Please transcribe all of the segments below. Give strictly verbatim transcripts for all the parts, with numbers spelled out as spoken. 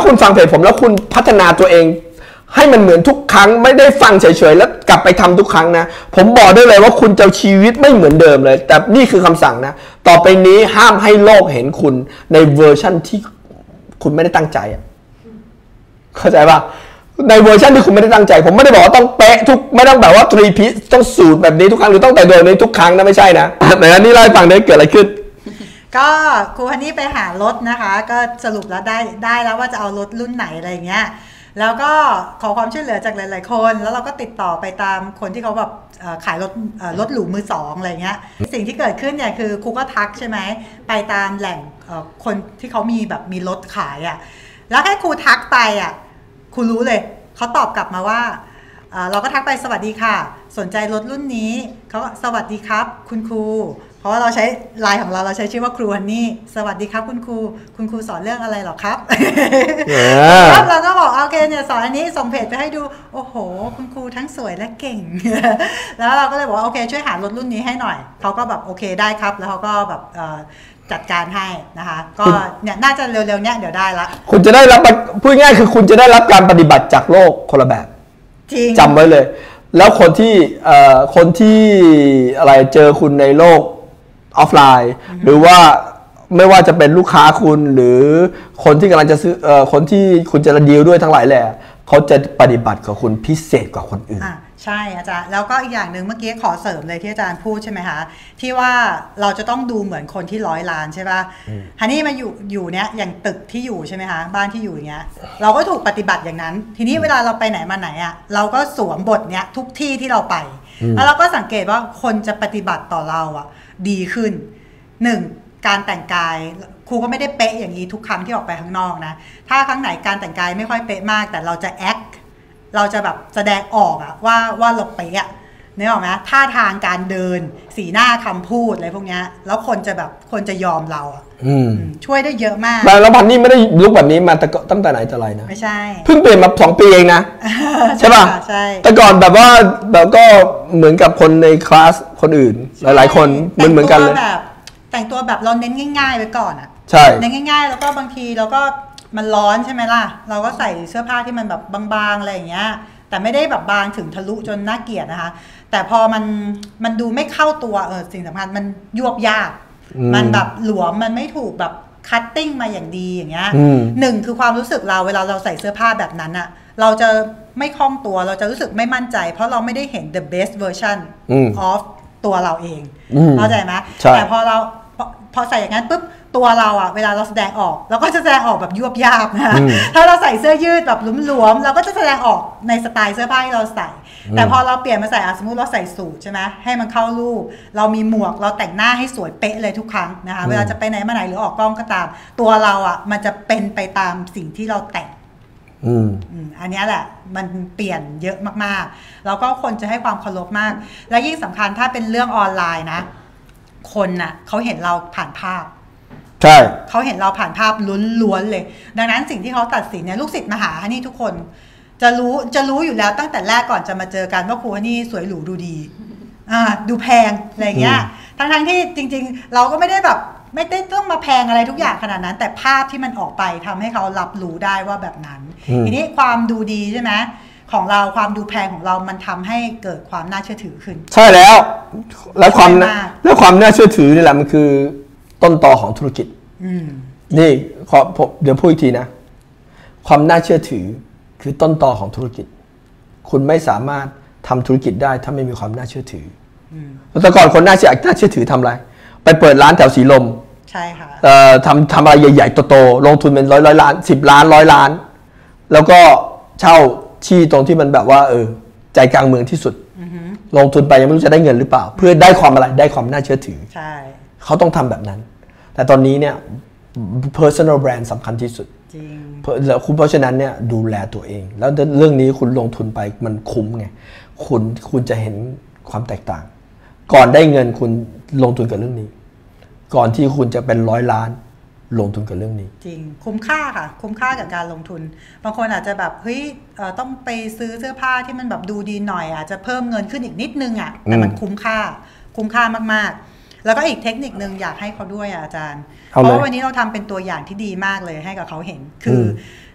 คุณฟังเพจผมแล้วคุณพัฒนาตัวเองให้มันเหมือนทุกครั้งไม่ได้ฟังเฉยๆแล้วกลับไปทำทุกครั้งนะผมบอกได้เลยว่าคุณจะชีวิตไม่เหมือนเดิมเลยแต่นี่คือคำสั่งนะต่อไปนี้ห้ามให้โลกเห็นคุณในเวอร์ชั่นที่คุณไม่ได้ตั้งใจอ่ะเข้าใจป่ะในเวอร์ชันที่คุณไม่ได้ตั้งใจผมไม่ได้บอกว่าต้องเป๊ะทุกไม่ต้องแบบว่าทรีพีซต้องสูตรแบบนี้ทุกครั้งหรือต้องแต่โดยในทุกครั้งนะไม่ใช่นะแต่อันนี้เล่าให้ฟังได้เกิดอะไรขึ้นก็ครูฮันนี่ไปหารถนะคะก็สรุปแล้วได้ได้แล้วว่าจะเอารถรุ่นไหนอะไรเงี้ยแล้วก็ขอความช่วยเหลือจากหลายๆคนแล้วเราก็ติดต่อไปตามคนที่เขาแบบขายรถรถหรูมือสองอะไรเงี้ยสิ่งที่เกิดขึ้นเนี่ยคือครูก็ทักใช่ไหมไปตามแหล่งคนที่เขามีแบบมีรถขายอ่ะแล้วแค่ครูทักไปอ่ะครูรู้เลยเขาตอบกลับมาว่าเราก็ทักไปสวัสดีค่ะสนใจรถรุ่นนี้เขาก็สวัสดีครับคุณครูเพราะว่าเราใช้ไลน์ของเราเราใช้ชื่อว่าครูฮันนี่สวัสดีครับคุณครูคุณครูสอนเรื่องอะไรหรอครับแล้วเราก็บอกโอเคเนี่ยสอนอันนี้ส่งเพจไปให้ดูโอ้โหคุณครูทั้งสวยและเก่งแล้วเราก็เลยบอกว่าโอเคช่วยหารถรุ่นนี้ให้หน่อยเขาก็แบบโอเคได้ครับแล้วเขาก็แบบจัดการให้นะคะก็เนี่ยน่าจะเร็วๆเนี้ยเดี๋ยวได้ละคุณจะได้รับพูดง่ายคือคุณจะได้รับการปฏิบัติจากโลกคนละแบบจริงจำไว้เลยแล้วคนที่คนที่อะไรเจอคุณในโลกออฟไลน์หรือว่าไม่ว่าจะเป็นลูกค้าคุณหรือคนที่กำลังจะซื้อคนที่คุณจะดีลด้วยทั้งหลายแหละเขาจะปฏิบัติกับคุณพิเศษกว่าคนอื่นใช่อาจารย์แล้วก็อีกอย่างหนึ่งเมื่อกี้ขอเสริมเลยที่อาจารย์พูดใช่ไหมคะที่ว่าเราจะต้องดูเหมือนคนที่ร้อยล้านใช่ป่ะฮันนี่มาอยู่อยู่เนี้ยอย่างตึกที่อยู่ใช่ไหมคะบ้านที่อยู่อย่างเงี้ยเราก็ถูกปฏิบัติอย่างนั้นทีนี้เวลาเราไปไหนมาไหนอ่ะเราก็สวมบทเนี้ยทุกที่ที่เราไปแล้วเราก็สังเกตว่าคนจะปฏิบัติต่อเราอ่ะดีขึ้นหนึ่งการแต่งกายครูก็ไม่ได้เป๊ะอย่างนี้ทุกครั้งที่ออกไปข้างนอกนะถ้าครั้งไหนการแต่งกายไม่ค่อยเป๊ะมากแต่เราจะแอคเราจะแบบแสดงออกอะว่าว่าเราเป๊ะนึกออกไหมท่าทางการเดินสีหน้าคำพูดอะไรพวกนี้แล้วคนจะแบบคนจะยอมเราอะช่วยได้เยอะมากแล้วพันนี่ไม่ได้ลุกแบบนี้มาแต่ตั้งแต่ไหนแต่ไรนะไม่ใช่เพิ่งเปลี่ยนมาสองปีเองนะใช่ป่ะใช่แต่ก่อนแบบว่าแบบก็เหมือนกับคนในคลาสคนอื่นหลายๆคนเหมือนเหมือนกันเลยแต่งตัวแบบเราเน้นง่ายๆไว้ก่อนอะใช่เน้นง่ายๆแล้วก็บางทีเราก็มันร้อนใช่ไหมล่ะเราก็ใส่เสื้อผ้าที่มันแบบบางๆอะไรอย่างเงี้ยแต่ไม่ได้แบบบางถึงทะลุจนน่าเกลียดนะคะแต่พอมันมันดูไม่เข้าตัวเออสิ่งสำคัญมันยวบยากมันแบบหลวมมันไม่ถูกแบบคัตติ้งมาอย่างดีอย่างเงี้ยหนึ่งคือความรู้สึกเราเวลาเราใส่เสื้อผ้าแบบนั้นอะเราจะไม่คล่องตัวเราจะรู้สึกไม่มั่นใจเพราะเราไม่ได้เห็น the best version of ตัวเราเองเข้าใจไหมแต่พอเราพอใส่อย่างนั้นปุ๊บตัวเราอะเวลาเราแสดงออกเราก็จะแสดงออกแบบยวบยาบนะถ้าเราใส่เสื้อยืดแบบหลวมๆเราก็จะแสดงออกในสไตล์เสื้อผ้าที่เราใส่แต่พอเราเปลี่ยนมาใส่สมมติเราใส่สูทใช่ไหมให้มันเข้ารูปเรามีหมวกเราแต่งหน้าให้สวยเป๊ะเลยทุกครั้งนะคะเวลาจะไปไหนมาไหนหรือออกกล้องก็ตามตัวเราอะมันจะเป็นไปตามสิ่งที่เราแต่งอันนี้แหละมันเปลี่ยนเยอะมากๆแล้วก็คนจะให้ความเคารพมากและยิ่งสำคัญถ้าเป็นเรื่องออนไลน์นะคนน่ะเขาเห็นเราผ่านภาพใช่เขาเห็นเราผ่านภาพล้วนๆเลยดังนั้นสิ่งที่เขาตัดสินเนี่ยลูกศิษย์มหาฮันนี่ทุกคนจะรู้จะรู้อยู่แล้วตั้งแต่แรกก่อนจะมาเจอกันว่าครูฮันนี่สวยหรูดูดีอ่าดูแพงอะไรเงี้ยทั้งๆที่จริงๆเราก็ไม่ได้แบบไม่ได้ต้องมาแพงอะไรทุกอย่างขนาดนั้นแต่ภาพที่มันออกไปทำให้เขารับรู้ได้ว่าแบบนั้นทีนี้ความดูดีใช่ไหมของเราความดูแพงของเรามันทำให้เกิดความน่าเชื่อถือขึ้นใช่แล้วและความและความน่าเชื่อถือนี่แหละมันคือต้นตอของธุรกิจนี่ขอเดี๋ยวพูดอีกทีนะความน่าเชื่อถือคือต้นตอของธุรกิจคุณไม่สามารถทำธุรกิจได้ถ้าไม่มีความน่าเชื่อถือแต่ก่อนคนน่าเชื่อน่าเชื่อถือทำอะไรไปเปิดร้านแถวสีลมใช่ค่ะทำทำอะไรใหญ่ๆโตๆลงทุนเป็นร้อยร้อยล้านสิบล้านร้อยล้านแล้วก็เช่าที่ตรงที่มันแบบว่าเออใจกลางเมืองที่สุดลงทุนไปยังไม่รู้จะได้เงินหรือเปล่าเพื่อได้ความอะไรได้ความน่าเชื่อถือใช่เขาต้องทำแบบนั้นแต่ตอนนี้เนี่ย personal brand สำคัญที่สุดจริงแล้วคุณเพราะฉะนั้นเนี่ยดูแลตัวเองแล้วเรื่องนี้คุณลงทุนไปมันคุ้มไงคุณคุณจะเห็นความแตกต่างก่อนได้เงินคุณลงทุนกับเรื่องนี้ก่อนที่คุณจะเป็นร้อยล้านลงทุนกับเรื่องนี้จริงคุ้มค่าค่ะคุ้มค่ากับการลงทุนบางคนอาจจะแบบเฮ้ยต้องไปซื้อเสื้อผ้าที่มันแบบดูดีหน่อยอาจจะเพิ่มเงินขึ้นอีกนิดนึงอ่ะแต่มันคุ้มค่าคุ้มค่ามากๆแล้วก็อีกเทคนิคนึงอยากให้เขาด้วยอ่ะอาจารย์เพราะวันนี้เราทำเป็นตัวอย่างที่ดีมากเลยให้กับเขาเห็นคือ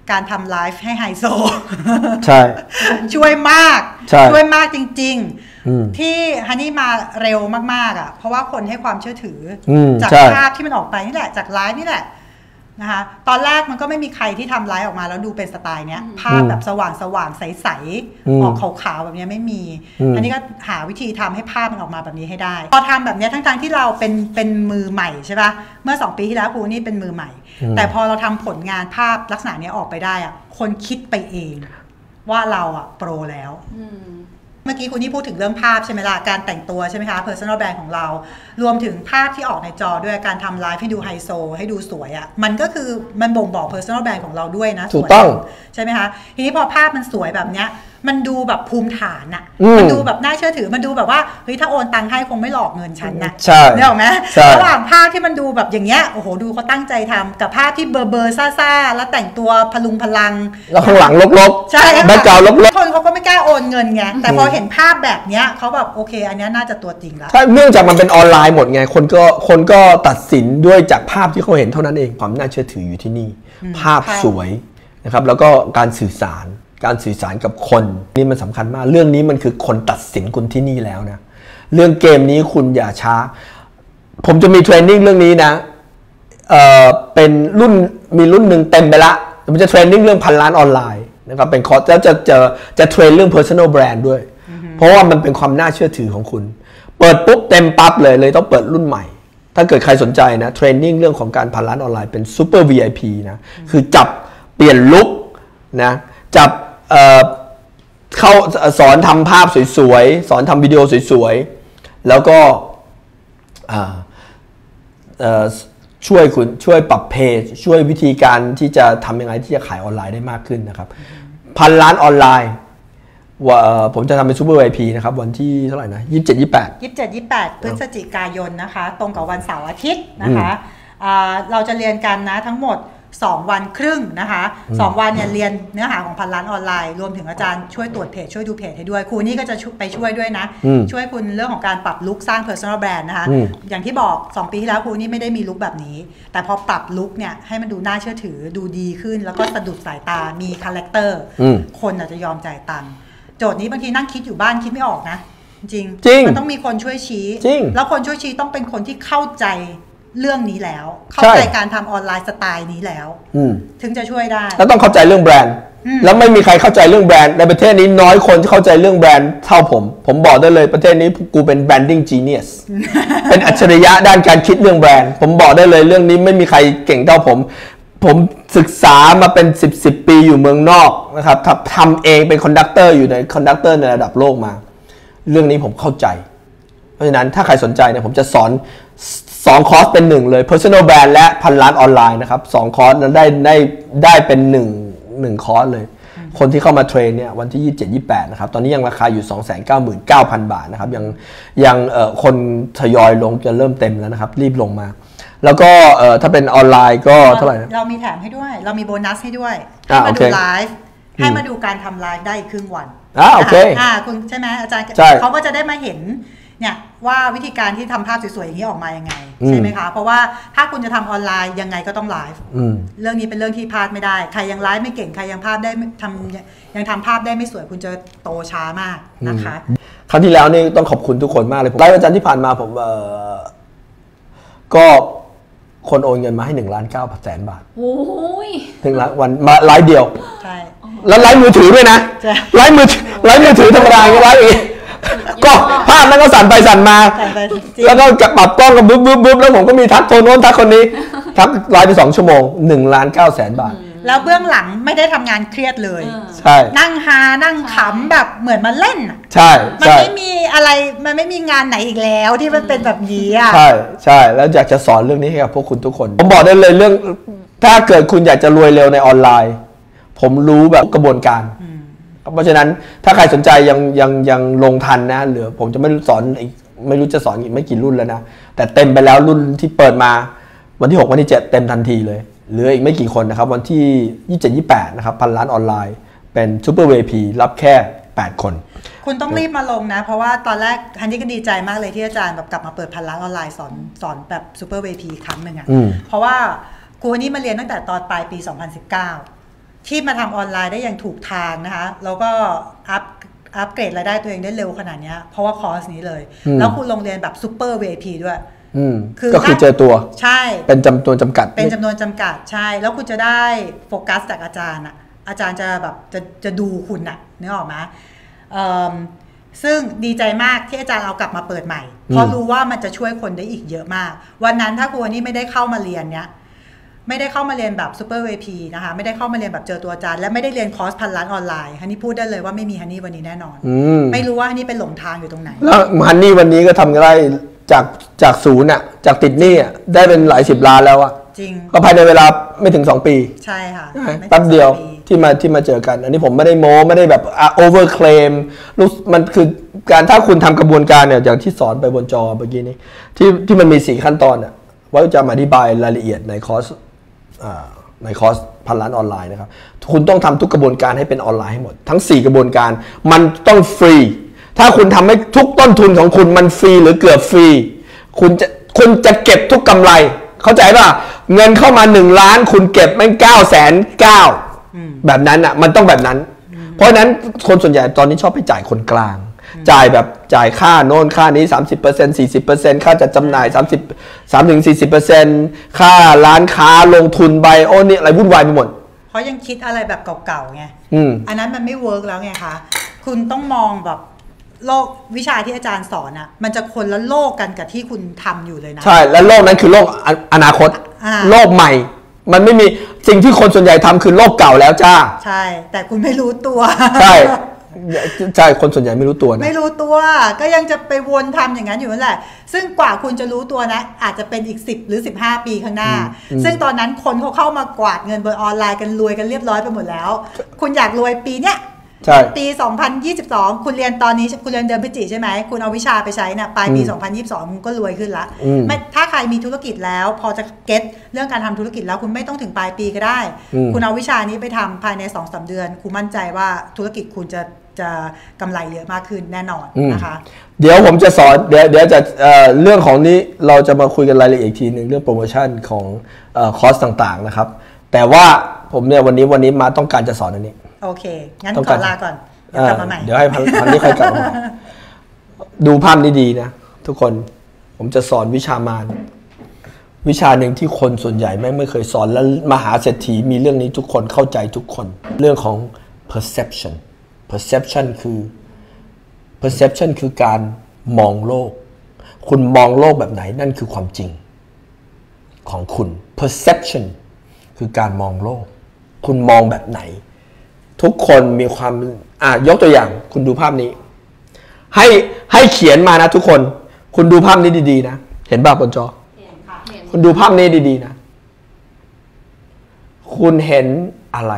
การทำไลฟ์ให้ไฮโซใช่ช่วยมากช่วยมากจริงๆที่ฮันนี่มาเร็วมากๆอ่ะเพราะว่าคนให้ความเชื่อถือจากภาพที่มันออกไปนี่แหละจากไลฟ์นี่แหละนะคะตอนแรกมันก็ไม่มีใครที่ทำไลฟ์ออกมาแล้วดูเป็นสไตล์เนี้ยภาพแบบสว่างสว่างใสๆออกขาวๆแบบนี้ไม่มีอันนี้ก็หาวิธีทำให้ภาพมันออกมาแบบนี้ให้ได้พอทำแบบนี้ทั้งๆที่เราเป็นเป็นมือใหม่ใช่ป่ะเมื่อสองปีที่แล้วครูนี่เป็นมือใหม่แต่พอเราทำผลงานภาพลักษณะนี้ออกไปได้อ่ะคนคิดไปเองว่าเราอ่ะโปรแล้วเมื่อกี้คุณนี่พูดถึงเรื่องภาพใช่ไหมล่ะการแต่งตัวใช่ไหมคะ personal brand ของเรารวมถึงภาพที่ออกในจอด้วยการทำไลฟ์ให้ดูไฮโซให้ดูสวยอะ่ะมันก็คือมันบ่งบอก personal brand ของเราด้วยนะถูกต้องใช่ไหมคะทีนี้พอภาพมันสวยแบบเนี้ยมันดูแบบภูมิฐานอะมันดูแบบน่าเชื่อถือมันดูแบบว่าเฮ้ยถ้าโอนตังค์ให้คงไม่หลอกเงินฉันนะใช่ได้หรอไหมระหว่างภาพที่มันดูแบบอย่างเงี้ยโอ้โหดูเขาตั้งใจทำกับภาพที่เบอร์เบอร์ซ่าๆแล้วแต่งตัวพลุงพลังแล้วข้างหลังลบๆใช่แบ็คกราวด์ลบๆคนเขาก็ไม่กล้าโอนเงินไงแต่พอเห็นภาพแบบเนี้ยเขาแบบโอเคอันนี้น่าจะตัวจริงแล้วถ้าเนื่องจากมันเป็นออนไลน์หมดไงคนก็คนก็ตัดสินด้วยจากภาพที่เขาเห็นเท่านั้นเองความน่าเชื่อถืออยู่ที่นี่ภาพสวยนะครับแล้วก็การสื่อสารการสื่อสารกับคนนี่มันสำคัญมากเรื่องนี้มันคือคนตัดสินคุณที่นี่แล้วนะเรื่องเกมนี้คุณอย่าช้าผมจะมีเทรนนิ่งเรื่องนี้นะเอ่อเป็นรุ่นมีรุ่นหนึ่งเต็มไปละผมจะเทรนนิ่งเรื่องพันล้านออนไลน์นะครับเป็นคอร์สแล้วจะจะจะเทรนเรื่อง personal brand ด้วยเพราะว่ามันเป็นความน่าเชื่อถือของคุณเปิดปุ๊บเต็มปั๊บเลยเลยต้องเปิดรุ่นใหม่ถ้าเกิดใครสนใจนะเทรนนิ่งเรื่องของการพันล้านออนไลน์เป็นซูเปอร์ วี ไอ พี นะคือจับเปลี่ยนลุคนะจับเอ่อเขาสอนทำภาพสวยๆสอนทำวิดีโอสวยๆแล้วก็ช่วยคุณช่วยปรับเพจช่วยวิธีการที่จะทำยังไงที่จะขายออนไลน์ได้มากขึ้นนะครับพันล้านออนไลน์ว่าผมจะทำเป็นซูเปอร์ วี ไอ พี นะครับวันที่เท่าไหร่นะยี่สิบเจ็ด ยี่สิบแปดยี่สิบเจ็ด ยี่สิบแปดพฤศจิกายนนะคะตรงกับวันเสาร์อาทิตย์นะคะเราจะเรียนกันนะทั้งหมดสองวันครึ่งนะคะสองวันเนี่ยเรียนเนื้อหาของพันล้านออนไลน์รวมถึงอาจารย์ช่วยตรวจเพจช่วยดูเพจให้ด้วยครูนี่ก็จะไปช่วยด้วยนะช่วยคุณเรื่องของการปรับลุคสร้าง personal brand นะคะอย่างที่บอกสองปีที่แล้วครูนี่ไม่ได้มีลุคแบบนี้แต่พอปรับลุคเนี่ยให้มันดูน่าเชื่อถือดูดีขึ้นแล้วก็สะดุดสายตามีคาแรคเตอร์คนอาจจะยอมจ่ายตังค์โจทย์นี้บางทีนั่งคิดอยู่บ้านคิดไม่ออกนะจริงมันต้องมีคนช่วยชี้แล้วคนช่วยชี้ต้องเป็นคนที่เข้าใจเรื่องนี้แล้วเข้าใจการทำออนไลน์สไตล์นี้แล้วถึงจะช่วยได้แล้วต้องเข้าใจเรื่องแบรนด์แล้วไม่มีใครเข้าใจเรื่องแบรนด์ในประเทศนี้น้อยคนที่เข้าใจเรื่องแบรนด์เท่าผมผมบอกได้เลยประเทศนี้กูเป็น branding genius เป็นอัจฉริยะด้านการคิดเรื่องแบรนด์ผมบอกได้เลยเรื่องนี้ไม่มีใครเก่งเท่าผมผมศึกษามาเป็นสิบ สิบปีอยู่เมืองนอกนะครับทำเองเป็นคอนดักเตอร์อยู่ในคอนดักเตอร์ในระดับโลกมาเรื่องนี้ผมเข้าใจเพราะฉะนั้นถ้าใครสนใจเนี่ยผมจะสอนสองคอร์สเป็นหนึ่งเลย personal brand และพันล้านออนไลน์นะครับสองคอร์สนั้นได้ได้ได้เป็นหนึ่งหนึ่งคอร์สเลยคนที่เข้ามาเทรนเนี่ยวันที่ยี่สิบเจ็ด ยี่สิบแปดนะครับตอนนี้ยังราคาอยู่ สองแสนเก้าหมื่นเก้าพัน บาทนะครับยังยังเอ่อคนทยอยลงจะเริ่มเต็มแล้วนะครับรีบลงมาแล้วก็เอ่อถ้าเป็นออนไลน์ก็เท่าไหร่เรามีแถมให้ด้วยเรามีโบนัสให้ด้วยให้มาดูไลฟ์ให้มาดูการทำไลฟ์ได้อีกครึ่งวันอ่าโอเคอ่าคุณใช่ไหมอาจารย์เขาก็จะได้มาเห็นเนี่ยว่าวิธีการที่ทำภาพสวยๆอย่างนี้ออกมายังไงใช่ไหมคะเพราะว่าถ้าคุณจะทำออนไลน์ยังไงก็ต้องไลฟ์เรื่องนี้เป็นเรื่องที่พลาดไม่ได้ใครยังไลฟ์ไม่เก่งใครยังภาพได้ทำยังทำภาพได้ไม่สวยคุณจะโตช้ามากนะคะครั้งที่แล้วนี่ต้องขอบคุณทุกคนมากเลยไลฟ์อาจารย์ที่ผ่านมาผมเอ่อก็คนโอนเงินมาให้หนึ่งล้านเก้าแสนบาทโอ้ยหนึ่งล้านวันมาไลฟ์เดียวใช่แล้วไลฟ์มือถือด้วยนะไลฟ์มือไลฟ์มือถือธรรมดาก็ไลฟ์อีกก็ภาพนั้นก็สั่นไปสั่นมาแล้วก็ปรับกล้องกับบึ๊บบึ๊บบึ๊บแล้วผมก็มีทักโทนโน้นทักคนนี้ทักไลฟ์ไปสองชั่วโมงหนึ่งล้านเก้าแสนบาทแล้วเบื้องหลังไม่ได้ทำงานเครียดเลยใช่นั่งฮานั่งขำแบบเหมือนมาเล่นใช่มันไม่มีอะไรมันไม่มีงานไหนอีกแล้วที่มันเป็นแบบนี้อ่ะใช่ใช่แล้วอยากจะสอนเรื่องนี้ให้กับพวกคุณทุกคนผมบอกได้เลยเรื่องถ้าเกิดคุณอยากจะรวยเร็วในออนไลน์ผมรู้แบบกระบวนการเพราะฉะนั้นถ้าใครสนใจยังยังยังลงทันนะเหลือผมจะไม่สอนอีกไม่รู้จะสอนอีกไม่กี่รุ่นแล้วนะแต่เต็มไปแล้วรุ่นที่เปิดมาวันที่หกวันที่เจ็ดเต็มทันทีเลยเหลืออีกไม่กี่คนนะครับวันที่ยี่สิบเจ็ด ยี่สิบแปดนะครับพันล้านออนไลน์เป็นซูเปอร์ วี ไอ พี รับแค่แปดคนคุณต้องรีบมาลงนะเพราะว่าตอนแรกฮันนี่ก็ดีใจมากเลยที่อาจารย์แบบกลับมาเปิดพันล้านออนไลน์สอนสอนแบบซูเปอร์ วี ไอ พี ครั้งหนึ่งอ่ะเพราะว่าครูนี่มาเรียนตั้งแต่ตอนปลายปีสองพันสิบเก้าที่มาทำออนไลน์ได้อย่างถูกทางนะคะแล้วก็อัพอัพเกรดรายได้ตัวเองได้เร็วขนาดนี้เพราะว่าคอร์สนี้เลยแล้วคุณลงเรียนแบบซูเปอร์ วี ไอ พี ด้วยก็คือเจอตัวใช่เป็นจำนวนจำกัดเป็นจำนวนจำกัดใช่แล้วคุณจะได้โฟกัสจากอาจารย์อ่ะอาจารย์จะแบบจะจะดูคุณอ่ะนึกออกไหมซึ่งดีใจมากที่อาจารย์เอากลับมาเปิดใหม่เพราะรู้ว่ามันจะช่วยคนได้อีกเยอะมากวันนั้นถ้าคุณนี่ไม่ได้เข้ามาเรียนเนี้ยไม่ได้เข้ามาเรียนแบบซูเปอร์ วี ไอ พี นะคะไม่ได้เข้ามาเรียนแบบเจอตัวอาจารย์และไม่ได้เรียนคอร์สพันล้านออนไลน์ฮันนี่พูดได้เลยว่าไม่มีฮันนี่วันนี้แน่นอนไม่รู้ว่าฮันนี่ไปหลงทางอยู่ตรงไหนแล้วฮันนี่วันนี้ก็ทำได้จากจากศูนย์อ่ะจากติดหนี้อ่ะได้เป็นหลายสิบล้านแล้วอ่ะจริงก็ภายในเวลาไม่ถึงสองปีใช่ค่ะแป๊บเดียวที่มาที่มาเจอกันอันนี้ผมไม่ได้โม้ไม่ได้แบบโอเวอร์เคลมรู้มันคือการถ้าคุณทำกระบวนการเนี่ยอย่างที่สอนไปบนจอเมื่อกี้นี้ที่ที่มันมีสี่ขั้นตอนอ่ะไว้จะมาอธิบายรายละเอียดในคอร์สในคอร์สพันล้านออนไลน์นะครับคุณต้องทำทุกกระบวนการให้เป็นออนไลน์ให้หมดทั้งสี่กระบวนการมันต้องฟรีถ้าคุณทำให้ทุกต้นทุนของคุณมันฟรีหรือเกือบฟรีคุณจะคุณจะเก็บทุกกำไรเข้าใจป่ะเงินเข้ามาหนึ่งล้านคุณเก็บแม่งเก้าแสนเก้าแบบนั้นอ่ะมันต้องแบบนั้นเพราะฉะนั้นคนส่วนใหญ่ตอนนี้ชอบไปจ่ายคนกลางจ่ายแบบจ่ายค่าโน่นค่านี้ สามสิบเปอร์เซ็นต์ สี่สิบเปอร์เซ็นต์ ค่าจัดจำหน่าย สามสิบ สามถึงสี่สิบเปอร์เซ็นต์ ค่าร้านค้าลงทุนไปโอ้นี่อะไรวุ่นวายไปหมดเพราะยังคิดอะไรแบบเก่าๆไงอันนั้นมันไม่เวิร์กแล้วไงคะคุณต้องมองแบบโลกวิชาที่อาจารย์สอนอ่ะมันจะคนละโลกกันกับที่คุณทำอยู่เลยนะใช่และโลกนั้นคือโลกอนาคตโลกใหม่มันไม่มีสิ่งที่คนส่วนใหญ่ทำคือโลกเก่าแล้วจ้าใช่แต่คุณไม่รู้ตัวใช่ใช่คนส่วนใหญ่ไม่รู้ตัวนะไม่รู้ตัวก็ยังจะไปวนทำอย่างนั้นอยู่นั่นแหละซึ่งกว่าคุณจะรู้ตัวนะอาจจะเป็นอีกสิบหรือสิบห้าปีข้างหน้าซึ่งตอนนั้นคนเขาเข้ามากวาดเงินบนออนไลน์กันรวยกันเรียบร้อยไปหมดแล้วคุณอยากรวยปีเนี้ยปีสองพันยี่สิบสองคุณเรียนตอนนี้คุณเรียนเดือนพฤศจิกายนใช่ไหมคุณเอาวิชาไปใช้นะปลายปีสองพันยี่สิบสองคุณก็รวยขึ้นละไม่ถ้าใครมีธุรกิจแล้วพอจะเก็ตเรื่องการทำธุรกิจแล้วคุณไม่ต้องถึงปลายปีก็ได้คุณเอาวิชานี้ไปทำภายใน สองถึงสาม เดือนคุณมั่นใจว่าธุรกิจคุณจะจะกำไรเยอะมากขึ้นแน่นอนนะคะเดี๋ยวผมจะสอนเดี๋ยวเดี๋ยวจะ เอ่อ เรื่องของนี้เราจะมาคุยกันรายละเอียดอีกทีหนึ่งเรื่องโปรโมชั่นของเอ่อคอร์สต่างๆนะครับแต่ว่าผมเนี่ยวันนี้วันนี้มาต้องการจะสอนอันนี้โอเคงั้นขอลาก่อนเดี๋ยวกลับมาใหม่เดี๋ยวให้พันนี้ค่อยกลับมาดูภาพนี้ดีนะทุกคนผมจะสอนวิชามารวิชาหนึ่งที่คนส่วนใหญ่ไม่ไม่เคยสอนและมหาเศรษฐีมีเรื่องนี้ทุกคนเข้าใจทุกคนเรื่องของ perception perception คือ perception คือการมองโลกคุณมองโลกแบบไหนนั่นคือความจริงของคุณ perception คือการมองโลกคุณมองแบบไหนทุกคนมีความอ่ะยกตัวอย่างคุณดูภาพนี้ให้ให้เขียนมานะทุกคนคุณดูภาพนี้ดีๆนะเห็นป่ะบนจอเห็นค่ะเห็นคุณดูภาพนี้ดีๆนะคุณเห็นอะไร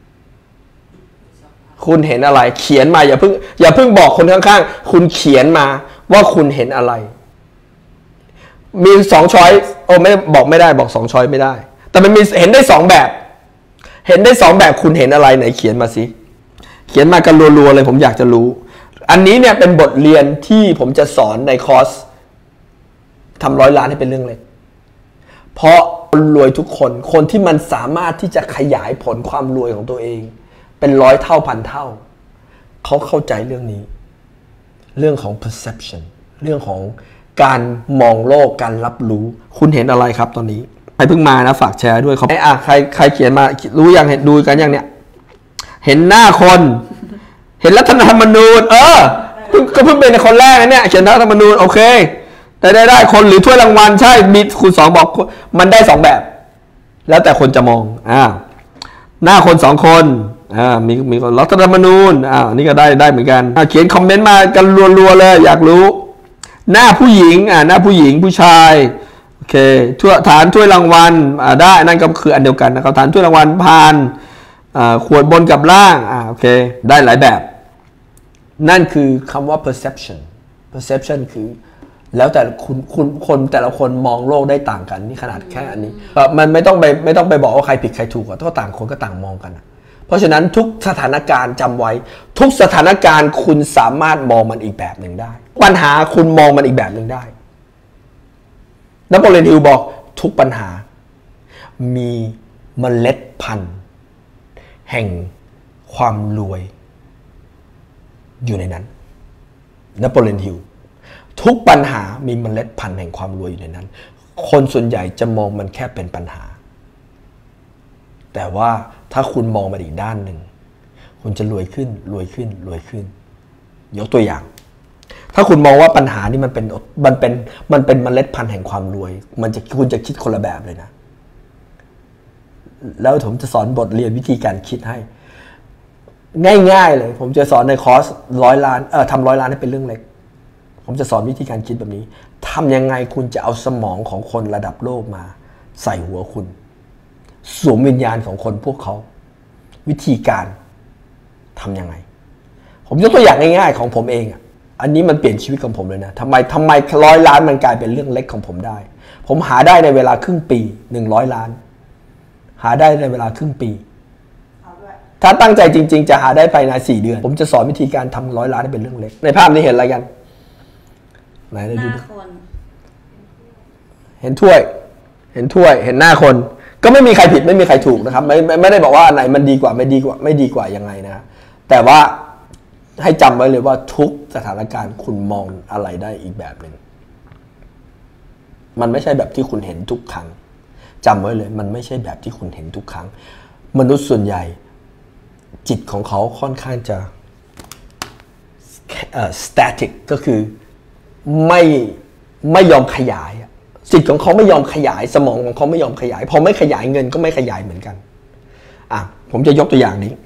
คุณเห็นอะไรเขียนมาอย่าเพิ่งอย่าเพิ่งบอกคนข้างๆคุณเขียนมาว่าคุณเห็นอะไรมีสองช้อยโอ้ไม่บอกไม่ได้บอกสองช้อยไม่ได้แต่มันมีเห็นได้สองแบบเห็นได้สองแบบคุณเห็นอะไรไหนเขียนมาสิเขียนมากันรัวๆเลยผมอยากจะรู้อันนี้เนี่ยเป็นบทเรียนที่ผมจะสอนในคอร์สทำร้อยล้านให้เป็นเรื่องเล็กเพราะคนรวยทุกคนคนที่มันสามารถที่จะขยายผลความรวยของตัวเองเป็นร้อยเท่าพันเท่าเขาเข้าใจเรื่องนี้เรื่องของ perception เรื่องของการมองโลกการรับรู้คุณเห็นอะไรครับตอนนี้ใครเพิ่งมานะฝากแชร์ด้วยเขาไอ้อ่ะใครใครเขียนมารู้ยังเห็นดูกันยังเนี่ยเห็นหน้าคนเห็นรัฐธรรมนูญเออก็เพิ่งเป็นคนแรกนะเนี่ยเขียนรัฐธรรมนูญโอเคได้ได้ได้คนหรือถ้วยรางวัลใช่มีคุณสองบอกมันได้สองแบบแล้วแต่คนจะมองอ่าหน้าคนสองคนอ่ามีมีรัฐธรรมนูญอ่านี่ก็ได้ได้เหมือนกันเขียนคอมเมนต์มากันรัวๆเลยอยากรู้หน้าผู้หญิงอ่าหน้าผู้หญิงผู้ชายโอเคทั่วฐานถ้วยรางวัลอ่าได้นั่นก็คืออันเดียวกันนะครับฐานถ้วยรางวัลพานอ่าขวดบนกับล่างอ่าโอเคได้หลายแบบนั่นคือคำว่า perception perception คือแล้วแต่คุณคุณคนแต่ละคนมองโลกได้ต่างกันนี่ขนาดแค่อันนี้มันไม่ต้องไปไม่ต้องไปบอกว่าใครผิดใครถูกก็ต่างคนก็ต่างมองกันเพราะฉะนั้นทุกสถานการณ์จำไว้ทุกสถานการณ์คุณสามารถมองมันอีกแบบหนึ่งได้ปัญหาคุณมองมันอีกแบบหนึ่งได้นโปเลียนฮิลบอกทุกปัญหามีเมล็ดพันธุ์แห่งความรวยอยู่ในนั้นนโปเลียนฮิลทุกปัญหามีเมล็ดพันธุ์แห่งความรวยอยู่ในนั้นคนส่วนใหญ่จะมองมันแค่เป็นปัญหาแต่ว่าถ้าคุณมองมาอีกด้านหนึ่งคุณจะรวยขึ้นรวยขึ้นรวยขึ้นยกตัวอย่างถ้าคุณมองว่าปัญหานี่มันเป็นมันเป็นมันเป็นเมล็ดพันธุ์แห่งความรวยมันจะคุณจะคิดคนละแบบเลยนะแล้วผมจะสอนบทเรียนวิธีการคิดให้ง่ายๆเลยผมจะสอนในคอร์สร้อยล้านเออทำร้อยล้านให้เป็นเรื่องเล็กผมจะสอนวิธีการคิดแบบนี้ทำยังไงคุณจะเอาสมองของคนระดับโลกมาใส่หัวคุณสวมวิญญาณของคนพวกเขาวิธีการทำยังไงผมยกตัวอย่างง่ายๆของผมเองอ่ะอันนี้มันเปลี่ยนชีวิตของผมเลยนะทำไมทำไมร้อยล้านมันกลายเป็นเรื่องเล็กของผมได้ผมหาได้ในเวลาครึ่งปีหนึ่งร้อยล้านหาได้ในเวลาครึ่งปีถ้าตั้งใจจริงๆจะหาได้ภายในสี่เดือนผมจะสอนวิธีการทำร้อยล้านให้เป็นเรื่องเล็กในภาพนี้เห็นอะไรกันไหนดูดิเห็นถ้วยเห็นถ้วยเห็นหน้าคนก็ไม่มีใครผิดไม่มีใครถูกนะครับไม่ไม่ได้บอกว่าไหนมันดีกว่าไม่ดีกว่าไม่ดีกว่ายังไงนะแต่ว่าให้จำไว้เลยว่าทุกสถานการณ์คุณมองอะไรได้อีกแบบหนึ่งมันไม่ใช่แบบที่คุณเห็นทุกครั้งจำไว้เลยมันไม่ใช่แบบที่คุณเห็นทุกครั้งมนุษย์ส่วนใหญ่จิตของเขาค่อนข้างจะเอ่อ static ก็คือไม่ไม่ยอมขยายจิตของเขาไม่ยอมขยายสมองของเขาไม่ยอมขยายพอไม่ขยายเงินก็ไม่ขยายเหมือนกันอ่ะผมจะยกตัวอย่างนี้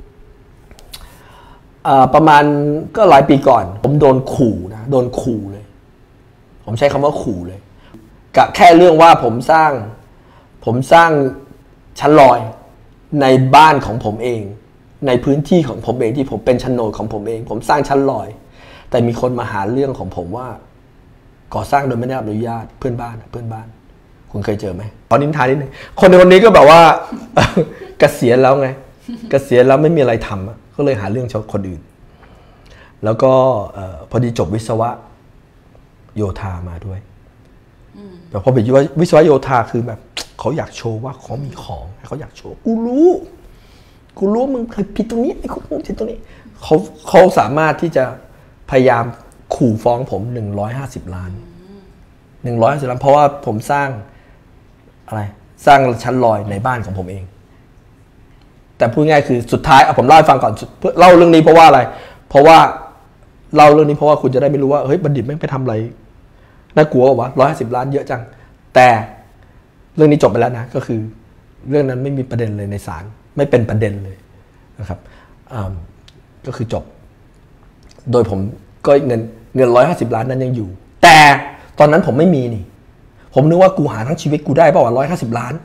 ประมาณก็หลายปีก่อนผมโดนขู่นะโดนขู่เลยผมใช้คำว่าขู่เลยกับแค่เรื่องว่าผมสร้างผมสร้างชั้นลอยในบ้านของผมเองในพื้นที่ของผมเองที่ผมเป็นโฉนดของผมเองผมสร้างชั้นลอยแต่มีคนมาหาเรื่องของผมว่าก่อสร้างโดยไม่ได้รับอนุญาตเพื่อนบ้านเพื่อนบ้านคุณเคยเจอไหมขอนินทานิดนึงคนในคนนี้ก็แบบว่า เกษียณแล้วไงเกษียณแล้วไม่มีอะไรทำก็เลยหาเรื่องชาวคนอื่นแล้วก็พอดีจบวิศวะโยธามาด้วยแต่พอไปวิศวะโยธาคือแบบเขาอยากโชว์ว่าเขามีของเขาอยากโชว์กูรู้กูรู้มึงเคยผิดตรงนี้ไอ้คุณผิดตรงนี้เขาเขาสามารถที่จะพยายามขู่ฟ้องผมหนึ่งร้อยห้าสิบล้านหนึ่งร้อยห้าสิบล้านเพราะว่าผมสร้างอะไรสร้างชั้นลอยในบ้านของผมเองแต่พูดง่ายคือสุดท้ายผมเล่าให้ฟังก่อนเล่าเรื่องนี้เพราะว่าอะไรเพราะว่าเล่าเรื่องนี้เพราะว่าคุณจะได้ไม่รู้ว่าเฮ้ยบัณฑิตแม่งไปทำอะไรน่ากลัววะร้อยห้าสิบล้านเยอะจังแต่เรื่องนี้จบไปแล้วนะก็คือเรื่องนั้นไม่มีประเด็นเลยในศาลไม่เป็นประเด็นเลยนะครับก็คือจบโดยผมก็เงินเงินร้อยห้าสิบล้านนั้นยังอยู่แต่ตอนนั้นผมไม่มีนี่ผมนึกว่ากูหาทั้งชีวิตกูได้เปล่าวะร้อยห้าสิบล้าน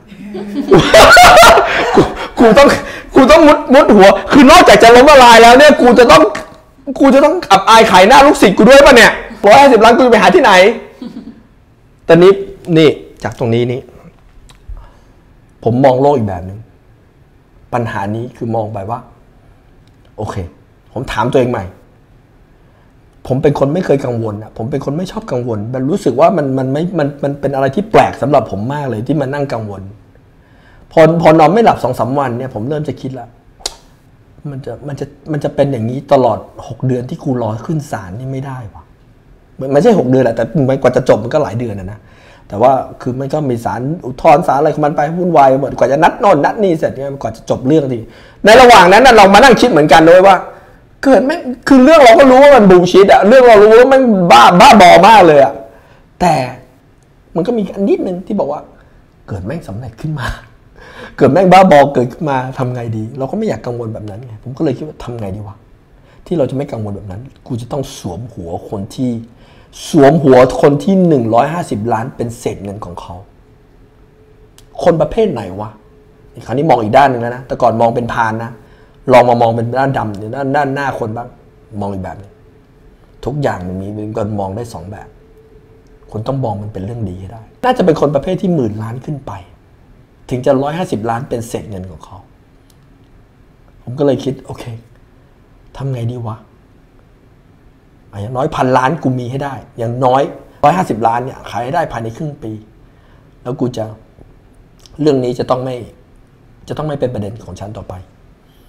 กูกูต้องกูต้องมุดมุดหัวคือนอกจากจะล้มละลายแล้วเนี่ยกูจะต้องกูจะต้องอับอายขายหน้าลูกศิษย์กูด้วยป่ะเนี่ยร้อยห้าสิบล้านกูจะไปหาที่ไหนแต่นี้นี่จากตรงนี้นี่ผมมองโลกอีกแบบนึงปัญหานี้คือมองไปว่าโอเคผมถามตัวเองใหม่ผมเป็นคนไม่เคยกังวลอ่ะผมเป็นคนไม่ชอบกังวลมันรู้สึกว่ามันมันไม่มันมันเป็นอะไรที่แปลกสำหรับผมมากเลยที่มานั่งกังวลพอพอนอนไม่หลับสองสามวันเนี่ยผมเริ่มจะคิดละมันจะมันจะมันจะเป็นอย่างนี้ตลอดหกเดือนที่กูรอขึ้นศาลนี่ไม่ได้วะไม่ใช่หกเดือนแหละแต่มันกว่าจะจบมันก็หลายเดือนนะนะแต่ว่าคือมันก็มีศาลอุทธรณ์ศาลอะไรของมันไปวุ่นวายหมดกว่าจะนัดโน่นนัดนี่เสร็จเนี่ยกว่าจะจบเรื่องทีในระหว่างนั้นเรามานั่งคิดเหมือนกันด้วยว่าเกิดแม่งคือเรื่องเราก็รู้ว่ามันบูชิดอะเรื่องเรารู้ว่ามันบ้าบ้าบอมากเลยอะแต่มันก็มีอันนิดนึงที่บอกว่าเกิดแม่งสำเร็จขึ้นมาเกิดแม่งบ้าบอเกิดขึ้นมาทำไงดีเราก็ไม่อยากกังวลแบบนั้นไงผมก็เลยคิดว่าทำไงดีวะที่เราจะไม่กังวลแบบนั้นกูจะต้องสวมหัวคนที่สวมหัวคนที่หนึ่งร้อยห้าสิบล้านเป็นเศษเงินของเขาคนประเภทไหนวะคราวนี้มองอีกด้านหนึ่งแล้วนะแต่ก่อนมองเป็นพานนะลองมามองเป็นด้านดำเนี่ยด้านด้านหน้าคนบ้างมองอีกแบบนึงทุกอย่างมันมีมันก็มองได้สองแบบคุณต้องมองมันเป็นเรื่องดีให้ได้น่าจะเป็นคนประเภทที่หมื่นล้านขึ้นไปถึงจะร้อยห้าสิบล้านเป็นเศษเงินของเขาผมก็เลยคิดโอเคทำไงดีวะอย่างน้อยพันล้านกูมีให้ได้อย่างน้อยร้อยห้าสิบล้านเนี่ยขายให้ได้ภายในครึ่งปีแล้วกูจะเรื่องนี้จะต้องไม่จะต้องไม่เป็นประเด็นของฉันต่อไป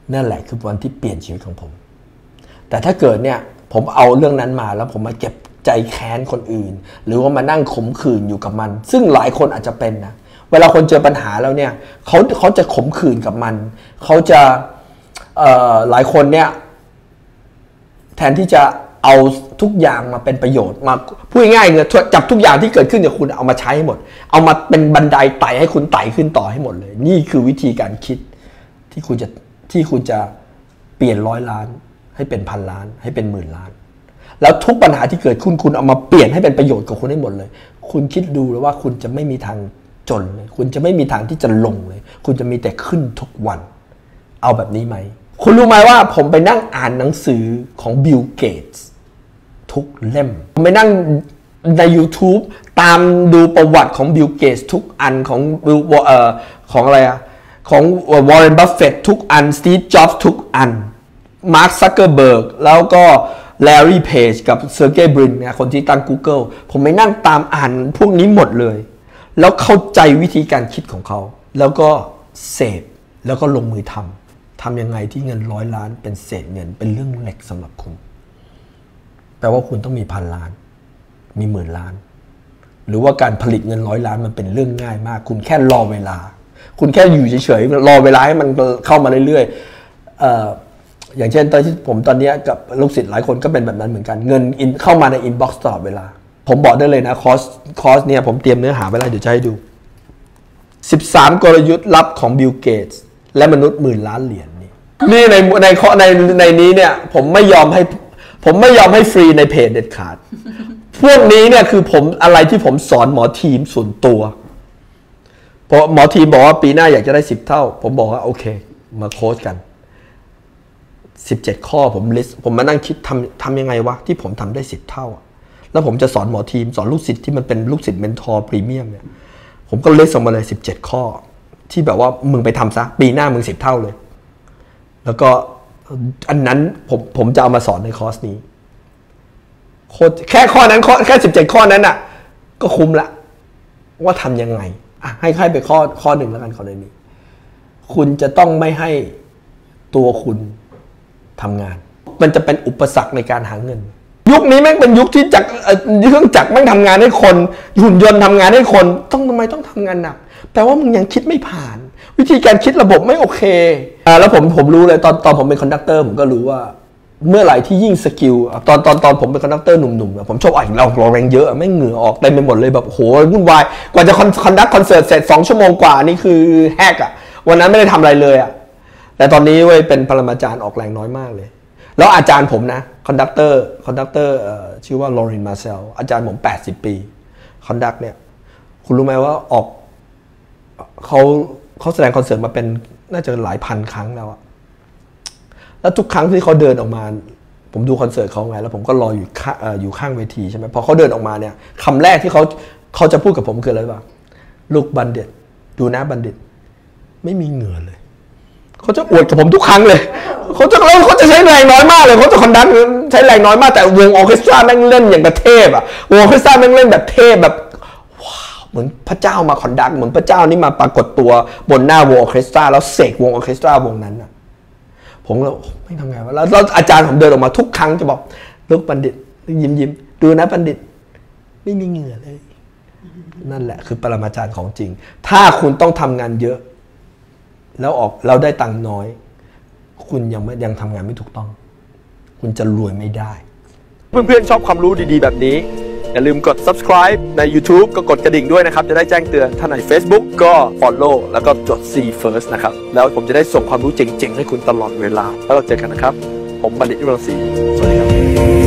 นั่นแหละคือวันที่เปลี่ยนชีวิตของผมแต่ถ้าเกิดเนี่ยผมเอาเรื่องนั้นมาแล้วผมมาเก็บใจแค้นคนอื่นหรือว่ามานั่งขมขื่นอยู่กับมันซึ่งหลายคนอาจจะเป็นนะเวลาคนเจอปัญหาแล้วเนี่ยเขาเขาจะขมขื่นกับมันเขาจะเอ่อหลายคนเนี่ยแทนที่จะเอาทุกอย่างมาเป็นประโยชน์มาพูดง่ายๆเลยจับทุกอย่างที่เกิดขึ้นกับคุณเอามาใช้ให้หมดเอามาเป็นบันไดไต่ให้คุณไต่ขึ้นต่อให้หมดเลยนี่คือวิธีการคิดที่คุณจะที่คุณจะเปลี่ยนร้อยล้านให้เป็นพันล้านให้เป็นหมื่นล้านแล้วทุกปัญหาที่เกิดขึ้นคุณเอามาเปลี่ยนให้เป็นประโยชน์กับคุณให้หมดเลยคุณคิดดูเลยว่าคุณจะไม่มีทางจนเลยคุณจะไม่มีทางที่จะลงเลยคุณจะมีแต่ขึ้นทุกวันเอาแบบนี้ไหมคุณรู้ไหมว่าผมไปนั่งอ่านหนังสือของบิล เกตส์ทุกเล่มผมไปนั่งใน YouTube ตามดูประวัติของบิล เกตส์ทุกอันของบิลเอ่อของอะไรอะของวอร์เรน บัฟเฟตต์ทุกอันสตีฟ จ็อบส์ทุกอันมาร์ค ซักเกอร์เบิร์กแล้วก็แลร์รี่ เพจกับเซอร์เกย์ บรินเนี่ยคนที่ตั้ง Google ผมไปนั่งตามอ่านพวกนี้หมดเลยแล้วเข้าใจวิธีการคิดของเขาแล้วก็เสพแล้วก็ลงมือทำทำยังไงที่เงินร้อยล้านเป็นเศษเงินเป็นเรื่องเล็กสำหรับคุณแปลว่าคุณต้องมีพันล้านมีหมื่นล้านหรือว่าการผลิตเงินร้อยล้านมันเป็นเรื่องง่ายมากคุณแค่รอเวลาคุณแค่อยู่เฉยๆรอเวลาให้มันเข้ามาเรื่อยๆ เอ่ออย่างเช่นตอนที่ผมตอนนี้กับลูกศิษย์หลายคนก็เป็นแบบนั้นเหมือนกันเงินเข้ามาในอินบ็อกซ์ตลอดเวลาผมบอกได้เลยนะคอร์สคอร์สเนี่ยผมเตรียมเนื้อหาไว้แล้วเดี๋ยวจะให้ดูสิบสามกลยุทธ์ลับของบิล เกตส์และมนุษย์หมื่นล้านเหรียญนี่นี่ในในในในนี้เนี่ยผมไม่ยอมให้ผมไม่ยอมให้ฟรีในเพจเด็ดขาดพวกนี้เนี่ยคือผมอะไรที่ผมสอนหมอทีมส่วนตัวเพราะหมอทีมบอกว่าปีหน้าอยากจะได้สิบเท่าผมบอกว่าโอเคมาโค้ชกันสิบเจ็ดข้อผมลิสต์ผมมานั่งคิดทำทำยังไงวะที่ผมทำได้สิบเท่าแล้วผมจะสอนหมอทีมสอนลูกศิษย์ที่มันเป็นลูกศิษย์เมนทอร์พรีเมียมเนี่ยผมก็ลิสต์ออกมาเลยสิบเจ็ดข้อที่แบบว่ามึงไปทำซะปีหน้ามึงสิบเท่าเลยแล้วก็อันนั้นผมผมจะเอามาสอนในคอร์สนี้โคตรแค่ข้อนั้นข้อแค่สิบเจ็ดข้อนั้นอ่ะก็คุ้มละว่าทำยังไงอ่ะให้ให้ไปข้อข้อหนึ่งแล้วกันข้อนี้คุณจะต้องไม่ให้ตัวคุณทำงานมันจะเป็นอุปสรรคในการหาเงินยุคนี้แม่งเป็นยุคที่จักรเครื่องจักรแม่งทำงานให้คนหุ่นยนต์ทำงานให้คนต้องทำไมต้องทำงานหนักแปลว่ามึงยังคิดไม่ผ่านวิธีการคิดระบบไม่โอเคอ่าแล้วผมผมรู้เลยตอนตอนผมเป็นคอนดักเตอร์ผมก็รู้ว่าเมื่อไหร่ที่ยิ่งสกิลตอนตอนตอนผมเป็นคอนดักเตอร์หนุ่มๆผมชอบอ่านเราเราแรงเยอะไม่เหงื่อออกเต็มไปหมดเลยแบบโหวุ่นวายกว่าจะคอนดักคอนเสิร์ตเสร็จสองชั่วโมงกว่านี่คือแฮกอ่ะวันนั้นไม่ได้ทำอะไรเลยอ่ะแต่ตอนนี้เว้ยเป็นปรมาจารย์ออกแรงน้อยมากเลยแล้วอาจารย์ผมนะคอนดักเตอร์คอนดักเตอร์ชื่อว่าลอเรน มาเซลอาจารย์ผมแปดสิบปีคอนดักเนี่ยคุณรู้ไหมว่าออกเขาเขาแสดงคอนเสิร์ตมาเป็นน่าจะหลายพันครั้งแล้วอะแล้วทุกครั้งที่เขาเดินออกมาผมดูคอนเสิร์ตเขาไงแล้วผมก็รออยู่ข้างอยู่ข้างเวทีใช่ไหมพอเขาเดินออกมาเนี่ยคำแรกที่เขาเขาจะพูดกับผมคืออะไรบ้างลูกบัณฑิตดูนะบัณฑิตไม่มีเหงื่อเลยเขาจะอวดกับผมทุกครั้งเลยเขาจะแล้วเขาจะใช้แรงน้อยมากเลยเขาจะคอนดักใช้แรงน้อยมากแต่วงออร์เคสตราแม่งเล่นอย่างแบบเทพอะวงออร์เคสตราแม่งเล่นแบบเทพแบบว้าวเหมือนพระเจ้ามาคอนดักเหมือนพระเจ้านี่มาปรากฏตัวบนหน้าวงออร์เคสตราแล้วเสกวงออร์เคสตราวงนั้นอะผมก็ไม่ทำไงวะแล้วอาจารย์ผมเดินออกมาทุกครั้งจะบอกลูกบัณฑิตยิ้มยิ้มดูนะบัณฑิตไม่มีเหงื่อเลยนั่นแหละคือปรมาจารย์ของจริงถ้าคุณต้องทำงานเยอะแล้วออกเราได้ตังค์น้อยคุณยังไม่ยังทำงานไม่ถูกต้องคุณจะรวยไม่ได้เพื่อนๆชอบความรู้ดีๆแบบนี้อย่าลืมกด ซับสไครบ์ ใน ยูทูบ ก็กดกระดิ่งด้วยนะครับจะได้แจ้งเตือนถ้าใน เฟซบุ๊ก ก็ ฟอลโล่ แล้วก็กด ซี เฟิร์ส นะครับแล้วผมจะได้ส่งความรู้เจ๋งๆให้คุณตลอดเวลาแล้วเราเจอกันนะครับผมบัณฑิต วิมลศรีสวัสดีครับ